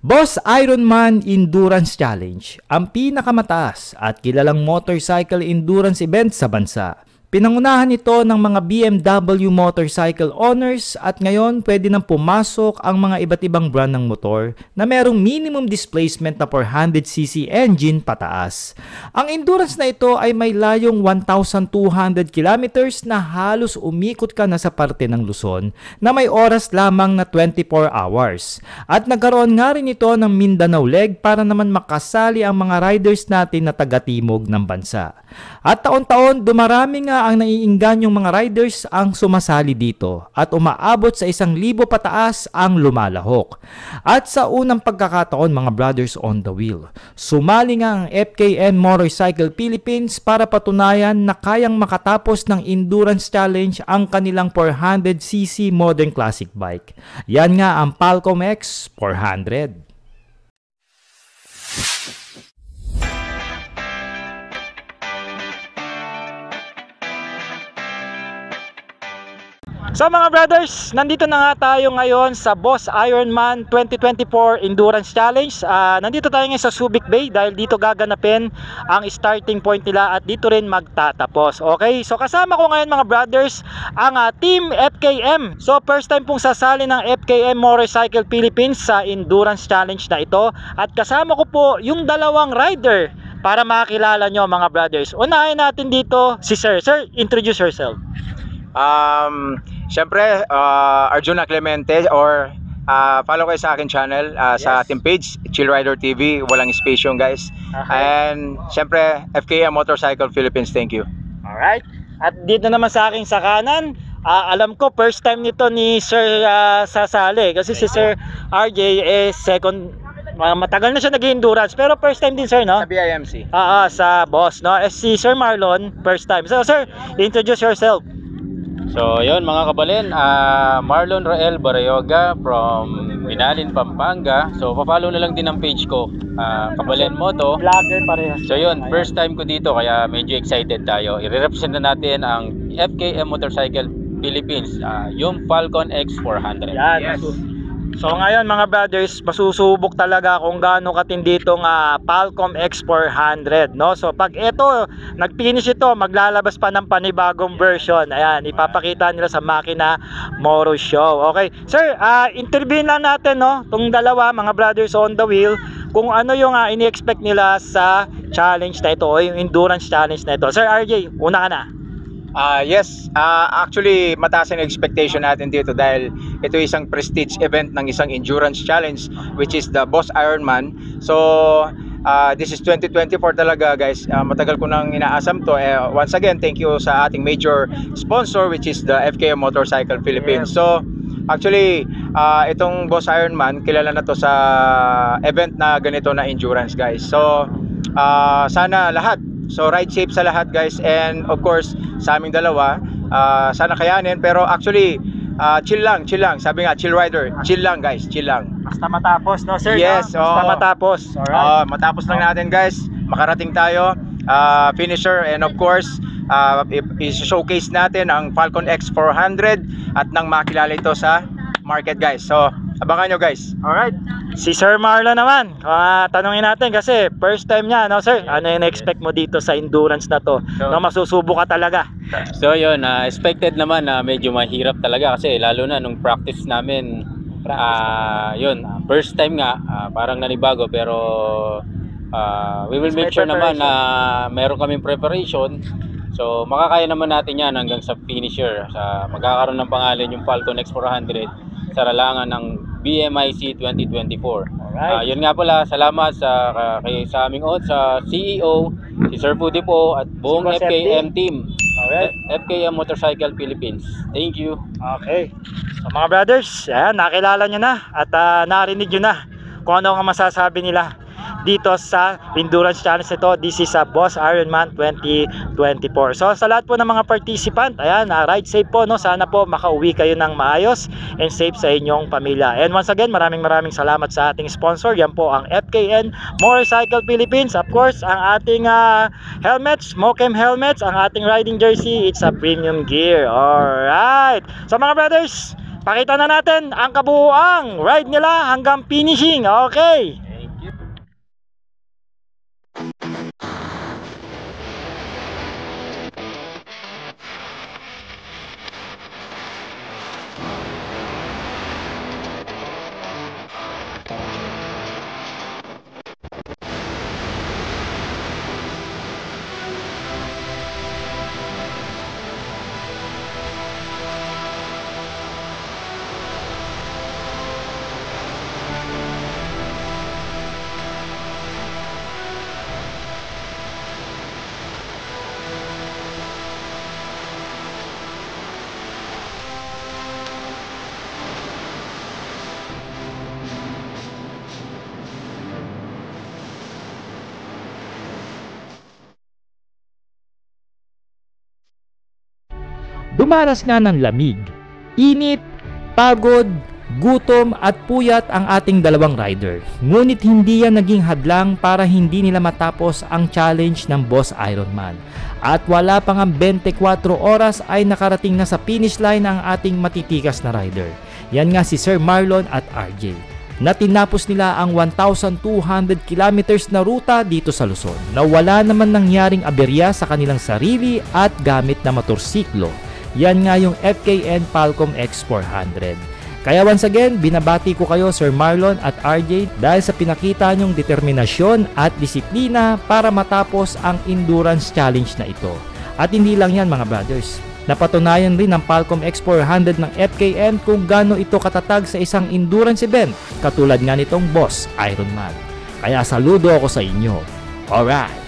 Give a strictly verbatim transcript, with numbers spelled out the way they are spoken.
Boss Ironman Endurance Challenge, ang pinakamataas at kilalang motorcycle endurance event sa bansa. Pinangunahan ito ng mga B M W motorcycle owners at ngayon pwede nang pumasok ang mga iba't ibang brand ng motor na merong minimum displacement na four hundred c c engine pataas. Ang endurance na ito ay may layong one thousand two hundred kilometers na halos umikot ka na sa parte ng Luzon na may oras lamang na twenty-four hours. At nagkaroon nga rin ito ng Mindanao leg para naman makasali ang mga riders natin na taga-timog ng bansa. At taon-taon dumarami nga ang naiingganyong mga riders ang sumasali dito at umaabot sa isang libo pataas ang lumalahok. At sa unang pagkakataon mga brothers on the wheel, sumali nga ang F K M Motorcycle Philippines para patunayan na kayang makatapos ng endurance challenge ang kanilang four hundred c c modern classic bike. Yan nga ang Falcon X four hundred. So mga brothers, nandito na nga tayo ngayon sa Boss Ironman twenty twenty-four Endurance Challenge. uh, Nandito tayo ngayon sa Subic Bay dahil dito gaganapin ang starting point nila at dito rin magtatapos. Okay, so kasama ko ngayon mga brothers ang uh, Team F K M. So first time pong sasali ng F K M Motorcycle Philippines sa Endurance Challenge na ito. At kasama ko po yung dalawang rider para makilala nyo mga brothers. Unahin natin dito si Sir. Sir, introduce yourself. Um, Siyempre, uh, Arjuna Clemente or uh, follow kayo sa akin channel, uh, yes, sa ating page, Chill Rider T V, walang space yung guys. Okay. And siyempre, F K M Motorcycle Philippines, thank you. Alright, at dito naman sa akin sa kanan, uh, alam ko first time nito ni Sir uh, sasali kasi thank si Sir R J is second. Uh, matagal na siya nag-endurance pero first time din sir, no? Sa B I M C. Ah, uh, uh, sa Boss, no? Eh, si Sir Marlon first time. So sir, introduce yourself. So yun mga kabalin, uh, Marlon Rael Barayoga from Minalin, Pampanga. So papalo na lang din ang page ko, uh, Kabalin Moto. Vlogger parehas. So yun, first time ko dito kaya medyo excited tayo. I-represent na natin ang F K M Motorcycle Philippines, uh, yung Falcon X four hundred. Yan. Yes. So ngayon mga brothers, masusubok talaga kung gaano katindi itong uh, Falcon X four hundred, no? So pag ito, nag-finish ito, maglalabas pa ng panibagong version. Ayan, ipapakita nila sa Makina Motor Show. Okay. Sir, uh, interview na natin, no? Itong dalawa, mga brothers on the wheel, kung ano yung uh, ini-expect nila sa challenge na ito o yung endurance challenge na ito. Sir R J, una ka na. Uh, yes, uh, actually mataas ang expectation natin dito dahil ito isang prestige event ng isang endurance challenge which is the Boss Ironman. So uh, this is twenty twenty-four talaga guys, uh, matagal ko nang inaasam to. Uh, once again, thank you sa ating major sponsor which is the F K M Motorcycle Philippines. So actually uh, itong Boss Ironman, kilala na to sa event na ganito na endurance guys. So uh, sana lahat, so ride safe sa lahat guys, and of course sa aming dalawa, uh, sana kayanin. Pero actually uh, chill lang, chill lang. Sabi nga, chill rider, chill lang guys, chill lang. Basta matapos, no sir? Yes, no? Basta oh, matapos. Alright. Oh, matapos lang natin guys, makarating tayo, uh, finisher, and of course uh, i-showcase natin ang Falcon X four hundred at nang makilala ito sa market guys. So abangan nyo guys. Alright. Si Sir Marlon naman, uh, tanungin natin kasi first time niya, no sir? Ano yung expect mo dito sa endurance na to? So, no, masusubo ka talaga. So yun, uh, expected naman na uh, medyo mahirap talaga kasi lalo na nung practice namin, uh, yun, first time nga, uh, parang nanibago pero uh, we will make sure naman na meron kaming preparation. So makakaya naman natin yan hanggang sa finisher. Sa magkakaroon ng pangalan yung Falcon X four hundred sa ralangan ng B M I C twenty twenty-four. Uh, yun nga pala, salamat sa uh, kay sa aming own sa C E O si Sir Pudi po at buong F K M team. Alright. F K M Motorcycle Philippines. Thank you. Okay. So mga brothers, ayan, nakilala nyo na at uh, narinig nyo na kung ano ang masasabi nila dito sa endurance challenge ito. This is a Boss Ironman twenty twenty-four. So sa lahat po ng mga participant, ayan, uh, ride safe po, no? Sana po makauwi kayo ng maayos and safe sa inyong pamilya. And once again, maraming maraming salamat sa ating sponsor. Yan po ang F K M Motorcycle Philippines. Of course, ang ating uh, helmets, Mokem helmets, ang ating riding jersey, it's a premium gear. Alright. So mga brothers, pakita na natin ang kabuuang ride nila hanggang finishing. Okay. Dumaras nga ng lamig, init, pagod, gutom at puyat ang ating dalawang rider. Ngunit hindi yan naging hadlang para hindi nila matapos ang challenge ng Boss Ironman. At wala pang ang twenty-four oras ay nakarating na sa finish line ang ating matitikas na rider. Yan nga si Sir Marlon at R J. Na tinapos nila ang one thousand two hundred kilometers na ruta dito sa Luzon na wala naman nangyaring aberya sa kanilang sarili at gamit na motorsiklo. Yan nga yung F K N Falcon X four hundred. Kaya once again, binabati ko kayo Sir Marlon at R J dahil sa pinakita nyong determinasyon at disiplina para matapos ang endurance challenge na ito. At hindi lang yan mga brothers. Napatunayan rin ng Falcon X four hundred ng F K N kung gaano ito katatag sa isang endurance event katulad nga nitong Boss Ironman. Kaya saludo ako sa inyo. Alright!